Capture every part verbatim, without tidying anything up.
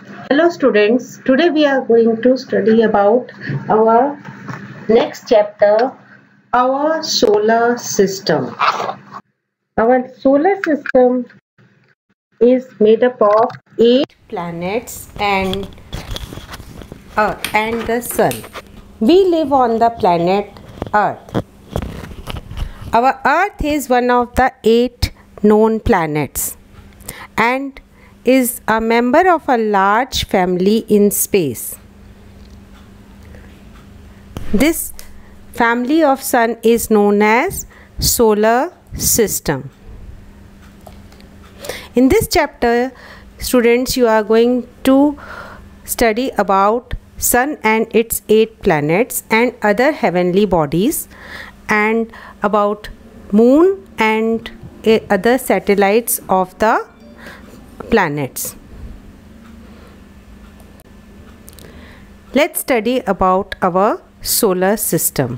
Hello students, today we are going to study about our next chapter, our solar system. Our solar system is made up of eight planets and Earth and the Sun. We live on the planet Earth. Our Earth is one of the eight known planets and is a member of a large family in space. This family of Sun is known as solar system. In this chapter, students, you are going to study about Sun and its eight planets and other heavenly bodies, and about Moon and other satellites of the planets. Let's study about our solar system.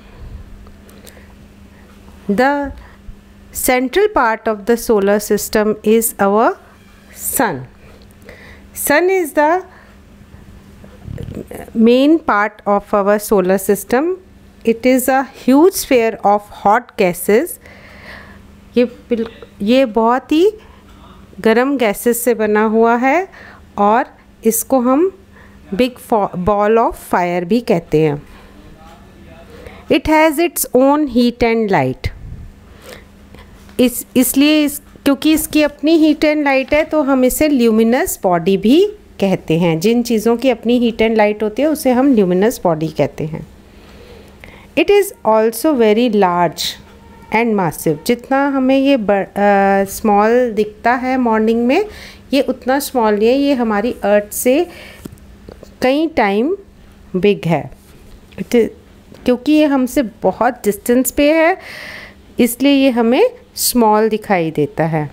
The central part of the solar system is our Sun. Sun is the main part of our solar system. It is a huge sphere of hot gases. ये ये बहुत ही गर्म gases से बना हुआ है और इसको हम बिग बॉल ऑफ फायर भी कहते हैं. It has its own heat and light. इस इसलिए इस, क्योंकि इसकी अपनी हीट एंड लाइट है तो हम इसे ल्यूमिनस बॉडी भी कहते हैं. जिन चीज़ों की अपनी हीट एंड लाइट होती है उसे हम ल्यूमिनस बॉडी कहते हैं. It is also very large and massive. जितना हमें ये स्मॉल दिखता है मॉर्निंग में, ये उतना स्मॉल नहीं है. ये हमारी अर्थ से कई टाइम बिग है. क्योंकि ये हमसे बहुत डिस्टेंस पे है इसलिए ये हमें स्मॉल दिखाई देता है.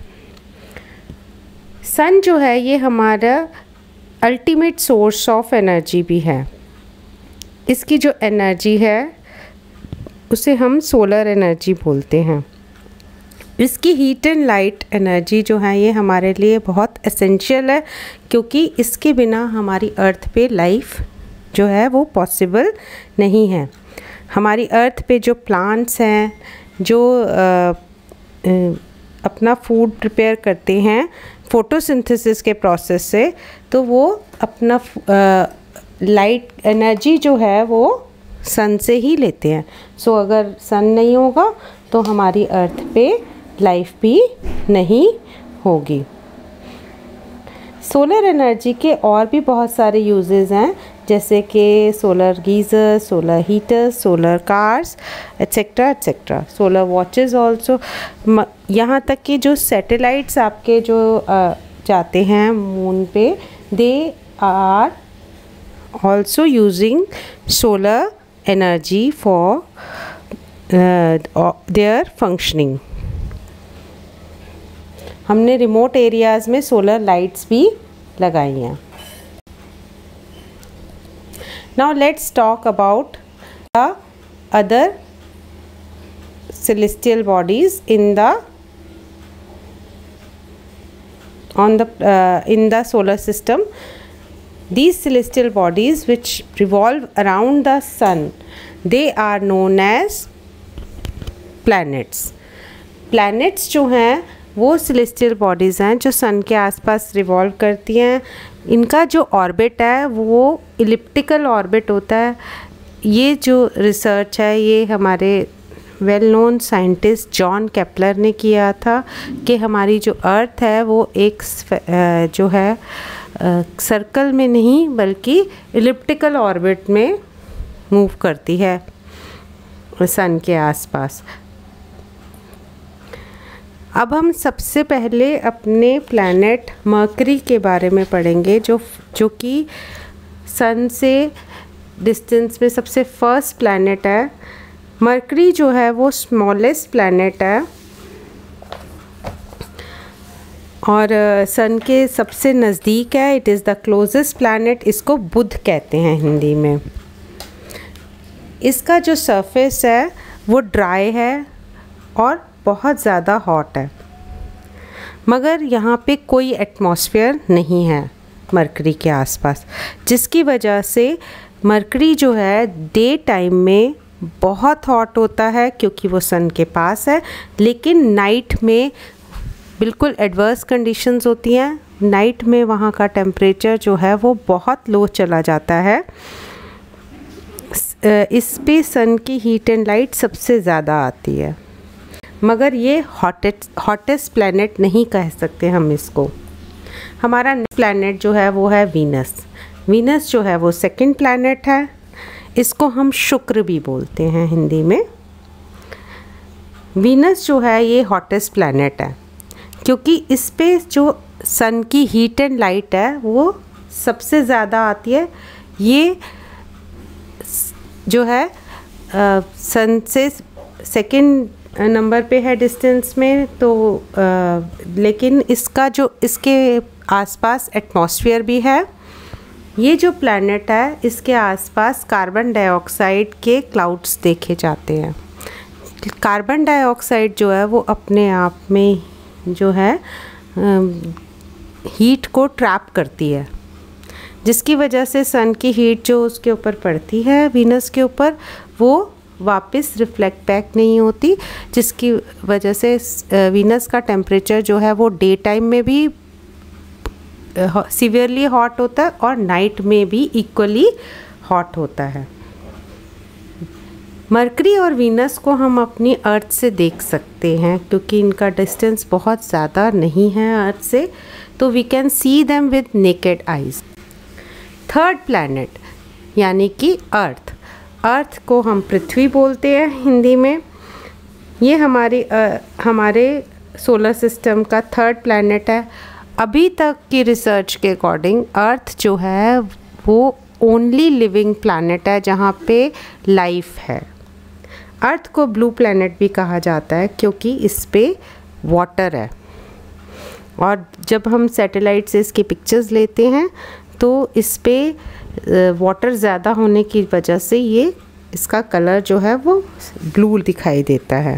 सन जो है ये हमारा अल्टीमेट सोर्स ऑफ एनर्जी भी है. इसकी जो एनर्जी है उसे हम सोलर एनर्जी बोलते हैं. इसकी हीट एंड लाइट एनर्जी जो है ये हमारे लिए बहुत एसेंशियल है, क्योंकि इसके बिना हमारी अर्थ पे लाइफ जो है वो पॉसिबल नहीं है. हमारी अर्थ पे जो प्लांट्स हैं जो आ, आ, अपना फूड प्रिपेयर करते हैं फोटोसिंथेसिस के प्रोसेस से, तो वो अपना लाइट एनर्जी जो है वो सन से ही लेते हैं. सो so, अगर सन नहीं होगा तो हमारी अर्थ पे लाइफ भी नहीं होगी. सोलर एनर्जी के और भी बहुत सारे यूजेस हैं, जैसे कि solar geyser, solar heaters, solar cars, etcetera etcetera. Solar watches also. यहाँ तक कि जो सैटेलाइट्स आपके जो जाते हैं मून पे, they are also using solar energy for uh, their functioning. हमने रिमोट एरियाज़ में सोलर लाइट्स भी लगाई हैं. Now let's talk about the other celestial bodies in the on the uh, in the solar system. These celestial bodies which revolve around the sun, they are known as planets. Planets जो हैं वो celestial bodies हैं जो sun के आसपास revolve करती हैं. इनका जो orbit है वो elliptical orbit होता है. ये जो research है ये हमारे well known scientist John Kepler ने किया था कि हमारी जो अर्थ है वो एक जो है सर्कल में नहीं बल्कि इलिप्टिकल ऑर्बिट में मूव करती है सन के आसपास. अब हम सबसे पहले अपने प्लैनेट मर्करी के बारे में पढ़ेंगे, जो जो कि सन से डिस्टेंस में सबसे फर्स्ट प्लैनेट है. मर्करी जो है वो स्मॉलेस्ट प्लैनेट है और सन के सबसे नज़दीक है. It is the closest planet. इसको बुध कहते हैं हिंदी में. इसका जो सरफेस है वो ड्राई है और बहुत ज़्यादा हॉट है, मगर यहाँ पे कोई एटमॉस्फेयर नहीं है. मरकरी के आसपास, जिसकी वजह से मरकरी जो है डे टाइम में बहुत हॉट होता है क्योंकि वो सन के पास है, लेकिन नाइट में बिल्कुल एडवर्स कंडीशंस होती हैं। नाइट में वहाँ का टेम्परेचर जो है वो बहुत लो चला जाता है। इस पे सन की हीट एंड लाइट सबसे ज़्यादा आती है, मगर ये हॉटेस्ट हॉटेस्ट प्लैनेट नहीं कह सकते हम इसको। हमारा नेक्स्ट प्लैनेट जो है वो है वीनस। वीनस जो है वो सेकंड प्लैनेट है। इसको हम शुक्र भी बोलते हैं हिंदी में। वीनस जो है ये हॉटेस्ट प्लैनेट है क्योंकि इस पे जो सन की हीट एंड लाइट है वो सबसे ज़्यादा आती है। ये जो है आ, सन से सेकंड नंबर पे है डिस्टेंस में, तो आ, लेकिन इसका जो इसके आसपास एटमॉस्फेयर भी है। ये जो प्लैनेट है इसके आसपास कार्बन डाइऑक्साइड के क्लाउड्स देखे जाते हैं। कार्बन डाइऑक्साइड जो है वो अपने आप में जो है हीट को ट्रैप करती है, जिसकी वजह से सन की हीट जो उसके ऊपर पड़ती है वीनस के ऊपर वो वापस रिफ्लेक्ट बैक नहीं होती, जिसकी वजह से वीनस का टेम्परेचर जो है वो डे टाइम में भी सीवियरली हॉट होता है और नाइट में भी इक्वली हॉट होता है। मरकरी और वीनस को हम अपनी अर्थ से देख सकते हैं क्योंकि इनका डिस्टेंस बहुत ज़्यादा नहीं है अर्थ से, तो we can see them with naked eyes. Third planet यानी कि अर्थ। अर्थ को हम पृथ्वी बोलते हैं हिंदी में। ये हमारी आ, हमारे सोलर सिस्टम का थर्ड प्लैनेट है। अभी तक की रिसर्च के अकॉर्डिंग अर्थ जो है वो ओनली लिविंग प्लैनेट है जहाँ पे लाइफ है। अर्थ को ब्लू प्लैनेट भी कहा जाता है क्योंकि इस पे वाटर है, और जब हम सैटेलाइट से इसकी पिक्चर्स लेते हैं तो इस पे वाटर ज़्यादा होने की वजह से ये इसका कलर जो है वो ब्लू दिखाई देता है।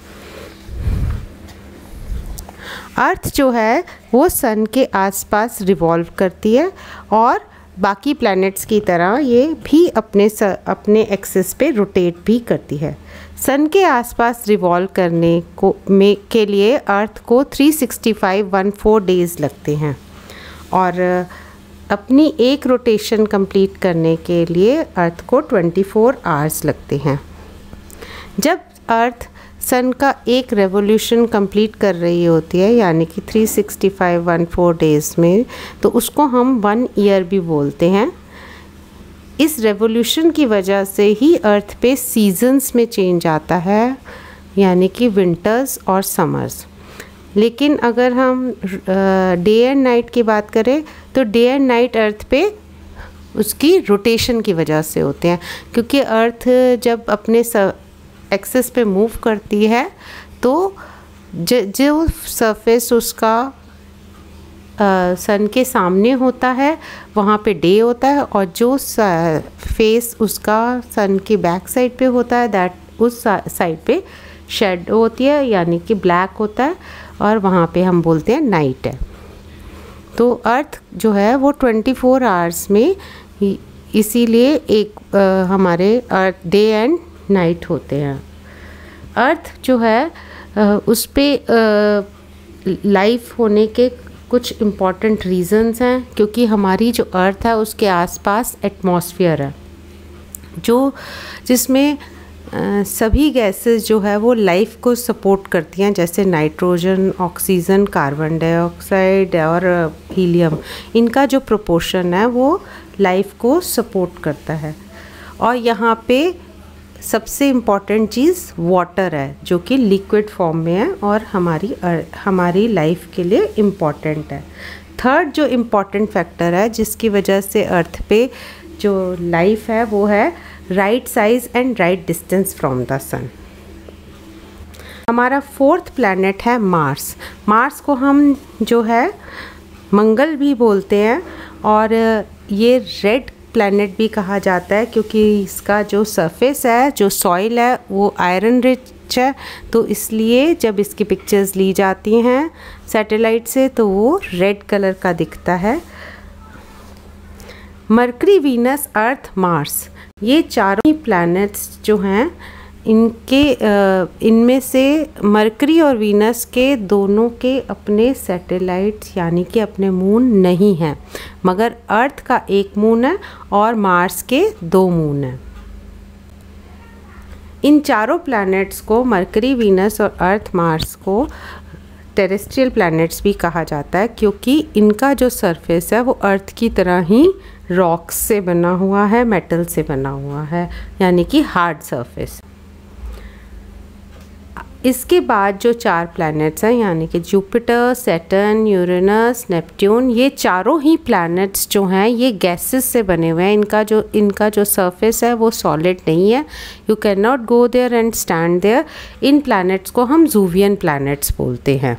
अर्थ जो है वो सन के आसपास रिवॉल्व करती है और बाकी प्लैनेट्स की तरह ये भी अपने स, अपने एक्सिस पे रोटेट भी करती है। सन के आसपास रिवॉल्व करने को में के लिए अर्थ को three sixty five one four days लगते हैं और अपनी एक रोटेशन कंप्लीट करने के लिए अर्थ को ट्वेंटी फोर आवर्स लगते हैं। जब अर्थ सन का एक रेवोल्यूशन कंप्लीट कर रही होती है यानी कि three sixty five one four days में, तो उसको हम वन ईयर भी बोलते हैं। इस रेवोल्यूशन की वजह से ही अर्थ पे सीजन्स में चेंज आता है यानी कि विंटर्स और समर्स। लेकिन अगर हम डे एंड नाइट की बात करें तो डे एंड नाइट अर्थ पे उसकी रोटेशन की वजह से होते हैं, क्योंकि अर्थ जब अपने एक्सिस पे मूव करती है तो ज, जो सरफेस उसका आ, सन के सामने होता है वहाँ पे डे होता है, और जो फेस उसका सन की बैक साइड पे होता है दैट उस साइड पे शेडो होती है यानी कि ब्लैक होता है, और वहाँ पे हम बोलते हैं नाइट है। तो अर्थ जो है वो ट्वेंटी फोर आवर्स में, इसीलिए एक आ, हमारे अर्थ डे एंड नाइट होते हैं। अर्थ जो है उस पर लाइफ होने के कुछ इम्पॉर्टेंट रीज़न्स हैं, क्योंकि हमारी जो अर्थ है उसके आसपास एटमॉस्फेयर है जो जिसमें सभी गैसेस जो है वो लाइफ को सपोर्ट करती हैं, जैसे नाइट्रोजन, ऑक्सीजन, कार्बन डाइऑक्साइड और हीलियम। इनका जो प्रोपोर्शन है वो लाइफ को सपोर्ट करता है। और यहाँ पे सबसे इम्पॉर्टेंट चीज़ वाटर है जो कि लिक्विड फॉर्म में है और हमारी हमारी लाइफ के लिए इम्पॉर्टेंट है। थर्ड जो इम्पॉर्टेंट फैक्टर है जिसकी वजह से अर्थ पे जो लाइफ है वो है right size and right distance from the sun. हमारा फोर्थ प्लैनेट है मार्स। मार्स को हम जो है मंगल भी बोलते हैं, और ये रेड प्लैनेट भी कहा जाता है क्योंकि इसका जो सरफेस है, जो सॉइल है वो आयरन रिच है, तो इसलिए जब इसकी पिक्चर्स ली जाती हैं सैटेलाइट से तो वो रेड कलर का दिखता है। मरकरी, वीनस, अर्थ, मार्स, ये चारों ही प्लैनेट्स जो हैं इनके इनमें से मरकरी और वीनस के दोनों के अपने सैटेलाइट्स यानी कि अपने मून नहीं हैं, मगर अर्थ का एक मून है और मार्स के दो मून हैं। इन चारों प्लैनेट्स को, मरकरी, वीनस और अर्थ, मार्स को टेरेस्ट्रियल प्लैनेट्स भी कहा जाता है, क्योंकि इनका जो सरफेस है वो अर्थ की तरह ही रॉक्स से बना हुआ है, मेटल से बना हुआ है, यानी कि हार्ड सरफेस। इसके बाद जो चार प्लैनेट्स हैं यानी कि जुपिटर, सैटर्न, यूरेनस, नेपट्यून, ये चारों ही प्लैनेट्स जो हैं ये गैसेस से बने हुए हैं। इनका जो इनका जो सरफेस है वो सॉलिड नहीं है। You can not go there and stand there. इन प्लैनेट्स को हम जूवियन प्लैनेट्स बोलते हैं।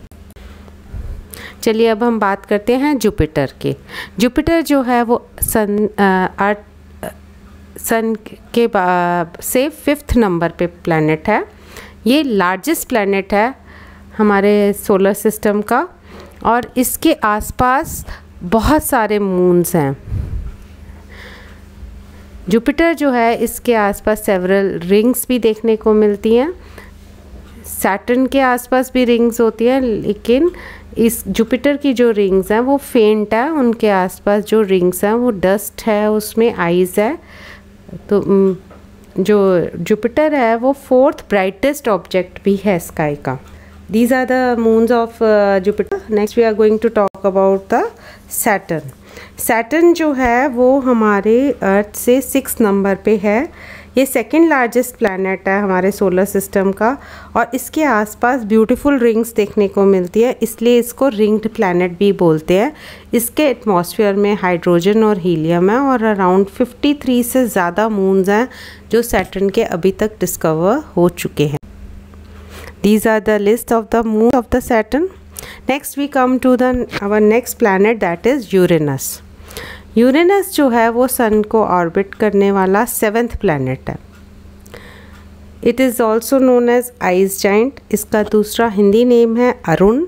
चलिए अब हम बात करते हैं जुपिटर के। जुपिटर जो है वो सन अर्थ सन के से फिफ्थ नंबर पे प्लैनेट है। ये लार्जेस्ट प्लैनेट है हमारे सोलर सिस्टम का और इसके आसपास बहुत सारे मून्स हैं। जुपिटर जो है इसके आसपास सेवरल रिंग्स भी देखने को मिलती हैं। सैटर्न के आसपास भी रिंग्स होती हैं, लेकिन इस जुपिटर की जो रिंग्स हैं वो फेंट है। उनके आसपास जो रिंग्स हैं वो डस्ट है, उसमें आइज़ है। तो जो जुपिटर है वो फोर्थ ब्राइटेस्ट ऑब्जेक्ट भी है स्काई का। These are the moons of Jupiter. Next we are going to talk about the Saturn. Saturn जो है वो हमारे अर्थ से सिक्स नंबर पे है। ये सेकेंड लार्जेस्ट प्लैनेट है हमारे सोलर सिस्टम का और इसके आसपास ब्यूटीफुल रिंग्स देखने को मिलती है, इसलिए इसको रिंग्ड प्लैनेट भी बोलते हैं। इसके एटमॉस्फेयर में हाइड्रोजन और हीलियम है और अराउंड तिरेपन से ज़्यादा मून्स हैं जो सैटर्न के अभी तक डिस्कवर हो चुके हैं। These are the list of the moon of the Saturn. Next we come to the our next planet, that is Uranus. Uranus जो है वो सन को ऑर्बिट करने वाला सेवेंथ प्लैनेट है। It is also known as ice giant. इसका दूसरा Hindi name है अरुण।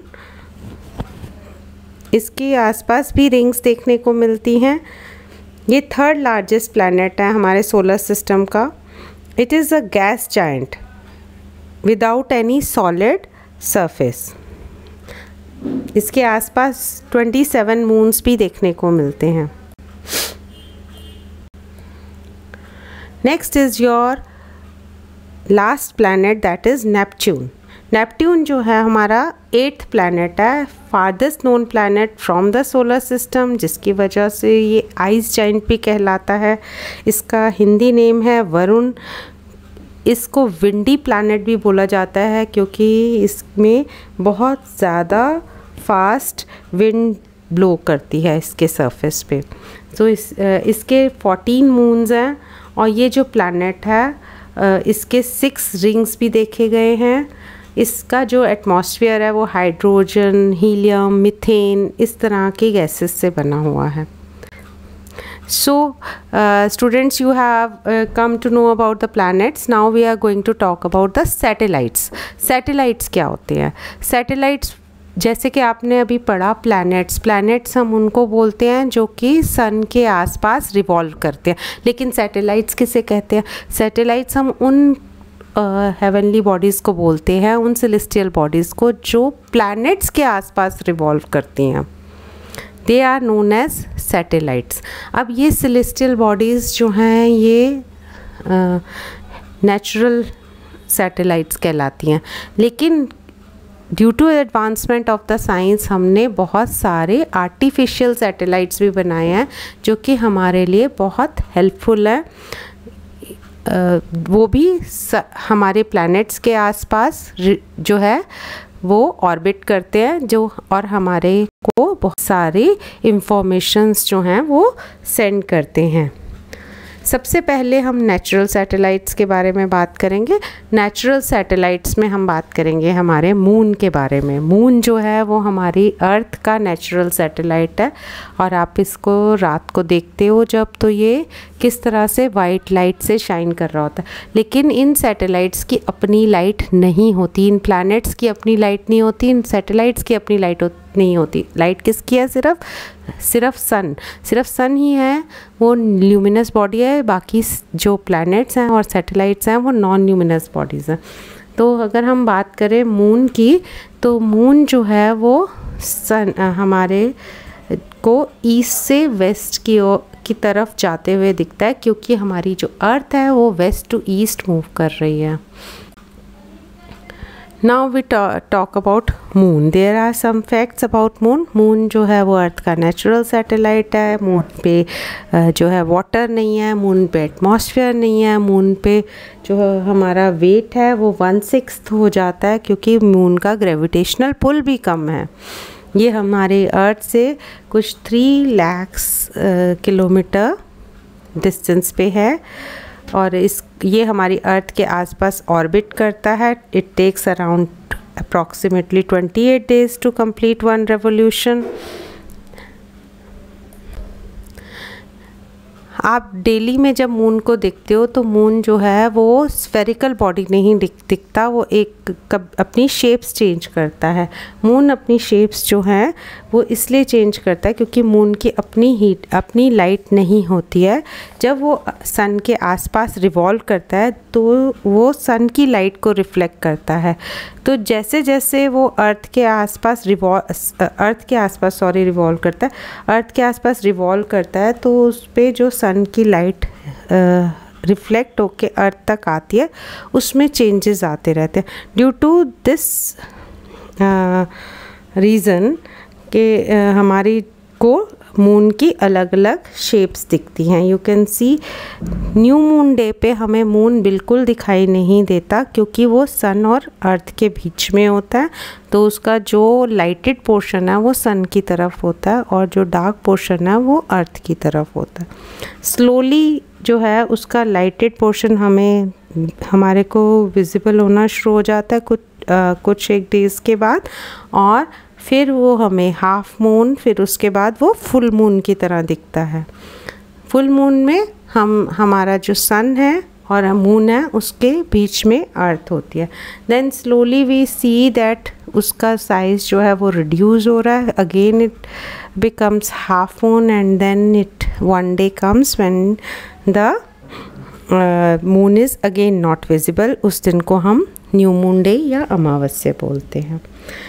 इसके आसपास भी रिंग्स देखने को मिलती हैं। ये थर्ड लार्जेस्ट प्लैनेट है हमारे सोलर सिस्टम का। It is a gas giant without any solid surface. इसके आसपास सत्ताईस मून्स भी देखने को मिलते हैं। Next is your last planet, that is Neptune. Neptune जो है हमारा एट्थ प्लैनेट है, farthest known planet from the solar system, जिसकी वजह से ये आइस जाइंट भी कहलाता है। इसका हिंदी नेम है वरुण। इसको विंडी प्लैनेट भी बोला जाता है क्योंकि इसमें बहुत ज़्यादा फास्ट विंड ब्लो करती है इसके सरफेस पे। तो इस इसके फोर्टीन मून्स हैं और ये जो प्लैनेट है इसके सिक्स रिंग्स भी देखे गए हैं। इसका जो एटमॉस्फेयर है वो हाइड्रोजन, हीलियम, मीथेन, इस तरह की गैसेस से बना हुआ है। So uh, students, you have uh, come to know about the planets. Now we are going to talk about the satellites. Satellites क्या होते हैं? Satellites जैसे कि आपने अभी पढ़ा प्लैनेट्स प्लैनेट्स हम उनको बोलते हैं जो कि सन के आसपास रिवॉल्व करते हैं, लेकिन सैटेलाइट्स किसे कहते हैं? सैटेलाइट्स हम उन हेवनली uh, बॉडीज़ को बोलते हैं, उन सेलेस्टियल बॉडीज़ को जो प्लैनेट्स के आसपास रिवॉल्व करती हैं। They are known as satellites. अब ये सेलेस्टियल बॉडीज़ जो हैं ये नेचुरल सैटेलाइट्स कहलाती हैं, लेकिन due to advancement of the science हमने बहुत सारे आर्टिफिशियल सैटेलाइट्स भी बनाए हैं जो कि हमारे लिए बहुत हेल्पफुल है। uh, वो भी स, हमारे प्लैनेट्स के आसपास जो है वो ऑर्बिट करते हैं जो और हमारे को बहुत सारी इंफॉर्मेशंस जो हैं वो सेंड करते हैं। सबसे पहले हम नेचुरल सैटेलाइट्स के बारे में बात करेंगे। नेचुरल सैटेलाइट्स में हम बात करेंगे हमारे मून के बारे में। मून जो है वो हमारी अर्थ का नेचुरल सैटेलाइट है और आप इसको रात को देखते हो जब, तो ये किस तरह से वाइट लाइट से शाइन कर रहा होता है। लेकिन इन सैटेलाइट्स की अपनी लाइट नहीं होती, इन प्लैनेट्स की अपनी लाइट नहीं होती, इन सैटेलाइट्स की अपनी लाइट होती नहीं होती। लाइट किसकी है? सिर्फ सिर्फ सन सिर्फ सन ही है वो ल्यूमिनस बॉडी है, बाकी जो प्लैनेट्स हैं और सैटेलाइट्स हैं वो नॉन ल्यूमिनस बॉडीज़ हैं। तो अगर हम बात करें मून की, तो मून जो है वो सन हमारे को ईस्ट से वेस्ट की ओर की तरफ जाते हुए दिखता है, क्योंकि हमारी जो अर्थ है वो वेस्ट टू ईस्ट मूव कर रही है। Now we talk about moon. There are some facts about moon. Moon जो है वो अर्थ का नेचुरल सैटेलाइट है। मून पे जो है वाटर नहीं है, मून पे एटमॉस्फेयर नहीं है, मून पे जो हमारा वेट है वो वन सिक्स्थ हो जाता है, क्योंकि मून का ग्रेविटेशनल पुल भी कम है। ये हमारे अर्थ से कुछ थ्री लैक्स किलोमीटर डिस्टेंस पे है और इस ये हमारी अर्थ के आसपास ऑर्बिट करता है। It takes around approximately twenty eight days to complete one revolution. आप डेली में जब मून को देखते हो तो मून जो है वो स्फेरिकल बॉडी नहीं दिख दिखता, वो एक कब अपनी शेप्स चेंज करता है। मून अपनी शेप्स जो हैं वो इसलिए चेंज करता है क्योंकि मून की अपनी हीट अपनी लाइट नहीं होती है। जब वो सन के आसपास रिवॉल्व करता है तो वो सन की लाइट को रिफ्लेक्ट करता है। तो जैसे जैसे वो अर्थ के आसपास रिवॉल्व अर्थ के आसपास सॉरी रिवॉल्व करता है अर्थ के आसपास रिवॉल्व करता है तो उस पर जो सन की लाइट रिफ्लेक्ट होके अर्थ तक आती है, उसमें चेंजेस आते रहते हैं। ड्यू टू दिस रीज़न के uh, हमारी को मून की अलग अलग शेप्स दिखती हैं। You can see new moon day पे हमें मून बिल्कुल दिखाई नहीं देता, क्योंकि वो सन और अर्थ के बीच में होता है, तो उसका जो लाइटेड पोर्शन है वो सन की तरफ होता है और जो डार्क पोर्शन है वो अर्थ की तरफ होता है। स्लोली जो है उसका लाइटेड पोर्शन हमें हमारे को विजिबल होना शुरू हो जाता है कुछ आ, कुछ एक डेज़ के बाद, और फिर वो हमें हाफ मून, फिर उसके बाद वो फुल मून की तरह दिखता है। फुल मून में हम हमारा जो सन है और मून है उसके बीच में अर्थ होती है। Then slowly we see that उसका साइज़ जो है वो रिड्यूस हो रहा है। Again it becomes half moon and then it one day comes when the moon is again not visible. उस दिन को हम न्यू मून डे या अमावस्या बोलते हैं।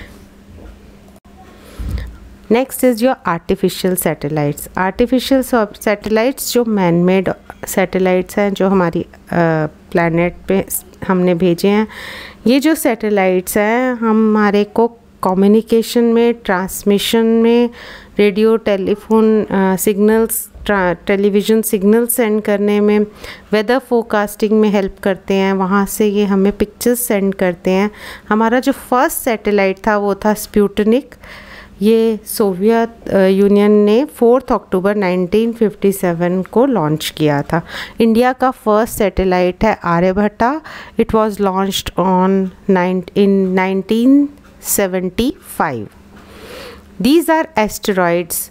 Next is your artificial satellites. Artificial satellites जो मैन मेड सैटेलाइट्स हैं जो हमारी प्लैनेट पे हमने भेजे हैं, ये जो सैटेलाइट्स हैं हमारे को कम्युनिकेशन में, ट्रांसमिशन में, radio telephone signals, television signal send करने में, वेदर फोरकास्टिंग में हेल्प करते हैं। वहाँ से ये हमें पिक्चर्स सेंड करते हैं। हमारा जो फर्स्ट सैटेलाइट था वो था स्पुतनिक। ये सोवियत यूनियन ने fourth October nineteen fifty seven को लॉन्च किया था। इंडिया का फर्स्ट सैटेलाइट है Aryabhata. It was launched on in nineteen seventy five. These are asteroids.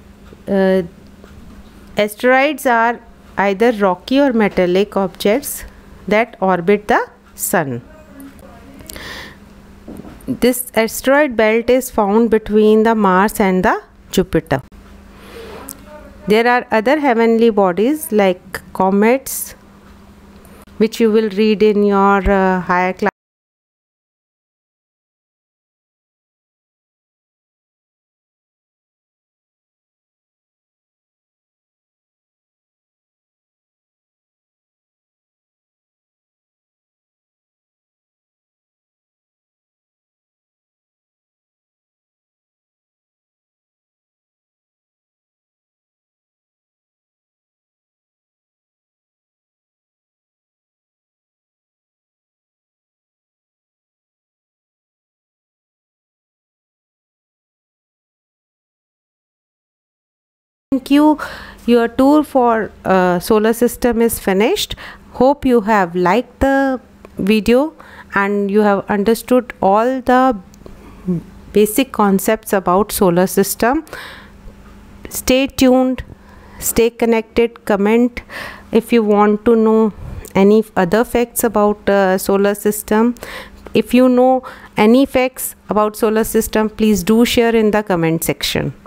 Asteroids are either rocky or metallic objects that orbit the sun. This asteroid belt is found between the Mars and the Jupiter. There are other heavenly bodies like comets, which you will read in your uh, higher class. Thank you. Your tour for uh, solar system is finished. Hope you have liked the video and you have understood all the basic concepts about solar system. Stay tuned, stay connected, comment if you want to know any other facts about uh, solar system. if you know any facts about solar system, please do share in the comment section.